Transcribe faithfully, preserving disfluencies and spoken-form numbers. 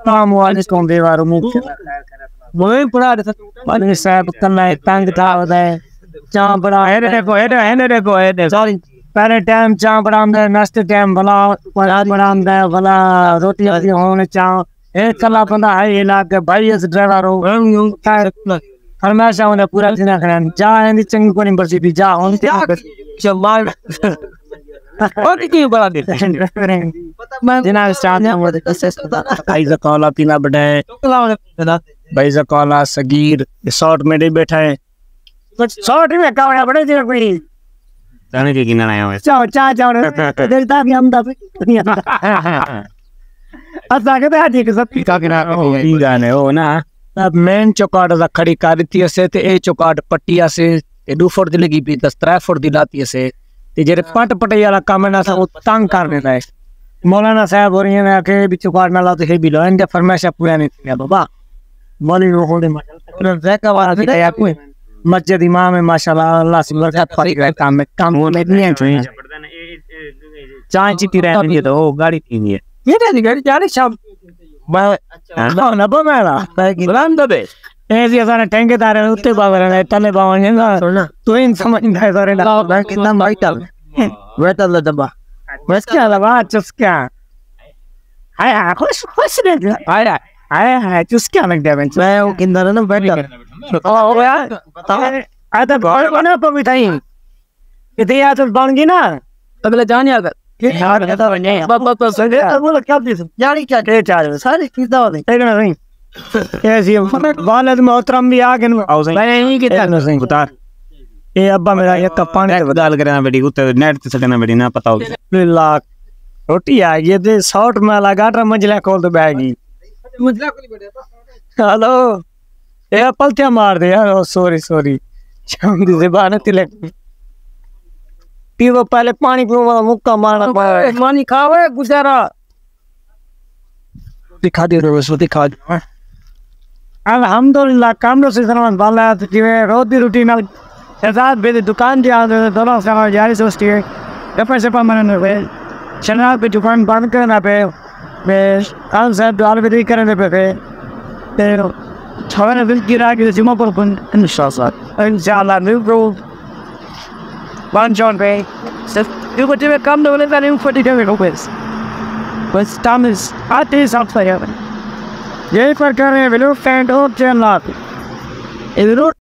काम वाले कौन दे वारो मुझे वही पड़ा था वाले साहब करना है तंग था होता है चां बड़ा है देखो है है देखो है सॉरी पहले टाइम चां बड़ा अंदर नाश्ते टाइम भला परात बड़ा अंदर भला रोटी आदि होने चां एक कला बंदा है ये लाके भाई इस ड्राइवर हो हमेशा उन्हें पूरा दिन खरान जा इंदी चंगी कोनी बरसी भी जा उन चल और क्यों बड़ा दे जिना स्टार्ट है वो भाई जकाला पीना बड़ा है भाई जकाला सगीर शॉर्ट में बैठा है शॉर्ट में कावड़ा बड़े दिन कोई जाने के किनारे आया है चाओ चाओ चाओ देखता भी हम दा अच्छा के बैठ के सब का किनारे हो गई गाने हो ना अब मेन चौकाट दा खड़ी कर दी से ते ए चौकाट पट्टिया से ए दो फुट दी लगी पी दस त्रै फुट दी लाती से ते जेरे पट पटई वाला काम ना था वो तंग कर देता है मौलाना साहब हो रही है मैं के भी चौकाट ना ला तो हे भी लो इनके फरमाइश पूरा नहीं किया बाबा मौलवी वो होने मतलब जैका वाला दिया या कोई मस्जिद इमाम है माशाल्लाह अल्लाह से बरकत फरी गए काम में काम में नहीं है चाय चिट्ठी रहती है तो वो गाड़ी थी ये ये तेरी गाड़ी जा रही शाम ना ना बमेला बुलान दो बे ऐसे सारे टैंके तारे उत्ते बाबर है तले बावन है ना तो इन समझ नहीं है सारे ना बैंक कितना वाइटल वाइटल दबा बस क्या लगा चुस्का हाय हाय खुश खुश रह हाय हाय हाय चुस्का लग गया मैं वो किंदर ना वाइटल ओ यार बता आ तो घर बना पवी थई इतनी याद बन गई ना अगले जाने अगर यार कहता बने बस बस बस बोलो क्या दिस यानी क्या कहे चार सारी चीज दवा दे ना नहीं ऐसी वालिद मोहतरम भी आ गए आओ सही मैं यही कहता नहीं बता ये अब्बा मेरा एक कप पानी बदल करना बेटी उते नेट से सटना बेटी ना पता हो लाख रोटी आ ये दे शॉर्ट में लगा टर मंजिला खोल तो बैगी मंजिला खोली बेटे हेलो ए पलटिया मार दे यार सॉरी सॉरी शाम दी ज़बान तिलक पीवो पहले पानी पीवो मुक्का मारना पानी खावे गुजारा दिखा दे रो सो दिखा दे अल्हम्दुलिल्लाह काम से सलामत वाला तो जीवे रोटी रोटी ना साथ बेटे दुकान जा दोनों सारा जारी सोचती है कपड़े से पामन वे चना पे दुकान बंद करना पे मैं आन साहब द्वार पे करने पे पे तेरो छावना बिल गिरा के जुमा पर बन इंशाल्लाह इंशाल्लाह न्यू ब्रो वन जॉन पे सिर्फ यू बच्चे में काम दो लेता नहीं फोर्टी के रुपीस बस टाइम इज आते सब सही है ये पर कर रहे हैं वीडियो फैंड हो चैनल ये वीडियो